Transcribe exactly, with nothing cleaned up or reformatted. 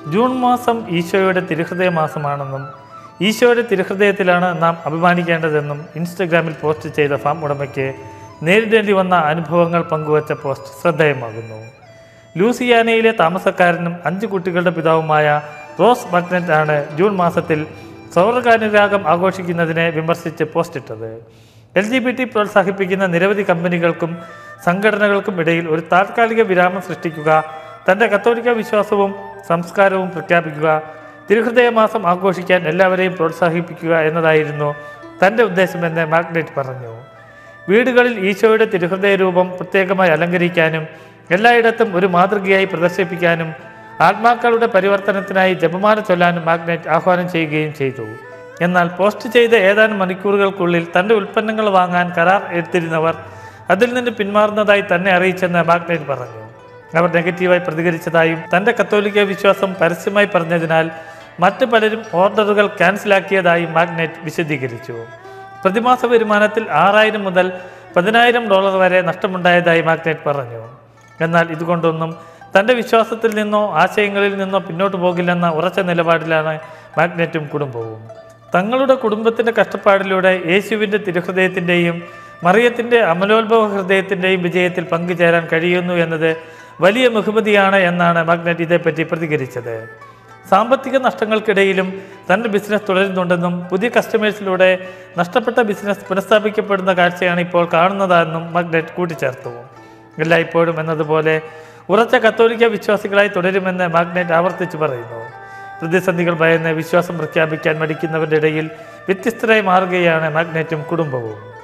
June മാസം ഈശോയുടെ തിരുഹൃദയ മാസമാണെന്നും ഈശോയുടെ തിരുഹൃദയത്തിലാണ് നാം അഭിമാനിക്കേണ്ടതെന്നും ഇൻസ്റ്റഗ്രാമിൽ പോസ്റ്റ് ചെയ്ത ഫാം ഉടമയ്ക്ക് നേരിടേണ്ടി വന്ന അനുഭവങ്ങൾ പങ്കുവച്ച പോസ്റ്റ് ശ്രദ്ധേയമാകുന്നു. ലൂസിയാനയിലെ താമസക്കാരനും അഞ്ച് കുട്ടികളുടെ പിതാവുമായ റോസ് മഗ്നറ്റ് ആണ് ജൂൺ മാസത്തിൽ സൗരകാനുരാഗം ആഘോഷിക്കുന്നതിനെ വിമർശിച്ച് പോസ്റ്റിട്ടത്. എൽ ജി ബി ടി പ്രോത്സാഹിപ്പിക്കുന്ന നിരവധി കമ്പനികൾക്കും സംഘടനകൾക്കും ഇടയിൽ ഒരു താൽക്കാലിക വിരാമം സൃഷ്ടിക്കുക, തൻ്റെ കത്തോലിക്ക വിശ്വാസവും സംസ്കാരവും പ്രഖ്യാപിക്കുക, തിരുഹൃദയ മാസം ആഘോഷിക്കാൻ എല്ലാവരെയും പ്രോത്സാഹിപ്പിക്കുക എന്നതായിരുന്നു തൻ്റെ ഉദ്ദേശമെന്ന് മാഗ്നറ്റ് പറഞ്ഞു. വീടുകളിൽ ഈശോയുടെ തിരുഹൃദയ രൂപം പ്രത്യേകമായി അലങ്കരിക്കാനും എല്ലായിടത്തും ഒരു മാതൃകയായി പ്രദർശിപ്പിക്കാനും ആത്മാക്കളുടെ പരിവർത്തനത്തിനായി ജപമാല ചൊല്ലാനും മാഗ്നറ്റ് ആഹ്വാനം ചെയ്യുകയും ചെയ്തു. എന്നാൽ പോസ്റ്റ് ചെയ്ത ഏതാനും മണിക്കൂറുകൾക്കുള്ളിൽ തൻ്റെ ഉൽപ്പന്നങ്ങൾ വാങ്ങാൻ കരാർ എടുത്തിരുന്നവർ അതിൽ നിന്ന് പിന്മാറുന്നതായി തന്നെ അറിയിച്ചെന്ന് മാഗ്നറ്റ് പറഞ്ഞു. അവർ നെഗറ്റീവായി പ്രതികരിച്ചതായും തൻ്റെ കത്തോലിക്ക വിശ്വാസം പരസ്യമായി പറഞ്ഞതിനാൽ മറ്റ് പലരും ഓർഡറുകൾ ക്യാൻസലാക്കിയതായും മാഗ്നറ്റ് വിശദീകരിച്ചു. പ്രതിമാസ വരുമാനത്തിൽ ആറായിരം മുതൽ പതിനായിരം ഡോളർ വരെ നഷ്ടമുണ്ടായതായി മാഗ്നറ്റ് പറഞ്ഞു. എന്നാൽ ഇതുകൊണ്ടൊന്നും തൻ്റെ വിശ്വാസത്തിൽ നിന്നോ ആശയങ്ങളിൽ നിന്നോ പിന്നോട്ട് പോകില്ലെന്ന ഉറച്ച നിലപാടിലാണ് മാഗ്നറ്റും കുടുംബവും. തങ്ങളുടെ കുടുംബത്തിൻ്റെ കഷ്ടപ്പാടിലൂടെ യേശുവിൻ്റെ തിരുഹൃദയത്തിൻ്റെയും മറിയത്തിൻ്റെ അമലോത്ഭവ ഹൃദയത്തിൻ്റെയും വിജയത്തിൽ പങ്കുചേരാൻ കഴിയുന്നു എന്നത് വലിയ ബഹുമതിയാണ് എന്നാണ് മാഗ്നറ്റ് ഇതേപ്പറ്റി പ്രതികരിച്ചത്. സാമ്പത്തിക നഷ്ടങ്ങൾക്കിടയിലും തൻ്റെ ബിസിനസ് തുടരുന്നുണ്ടെന്നും പുതിയ കസ്റ്റമേഴ്സിലൂടെ നഷ്ടപ്പെട്ട ബിസിനസ് പുനഃസ്ഥാപിക്കപ്പെടുന്ന കാഴ്ചയാണ് ഇപ്പോൾ കാണുന്നതെന്നും മാഗ്നറ്റ് കൂട്ടിച്ചേർത്തു. എല്ലായ്പ്പോഴും എന്നതുപോലെ ഉറച്ച കത്തോലിക്ക വിശ്വാസികളായി തുടരുമെന്ന് മാഗ്നറ്റ് ആവർത്തിച്ചു പറയുന്നു. പ്രതിസന്ധികൾ ഭയന്ന് വിശ്വാസം പ്രഖ്യാപിക്കാൻ മടിക്കുന്നവരുടെ ഇടയിൽ വ്യത്യസ്തരായി മാറുകയാണ് മാഗ്നറ്റും കുടുംബവും.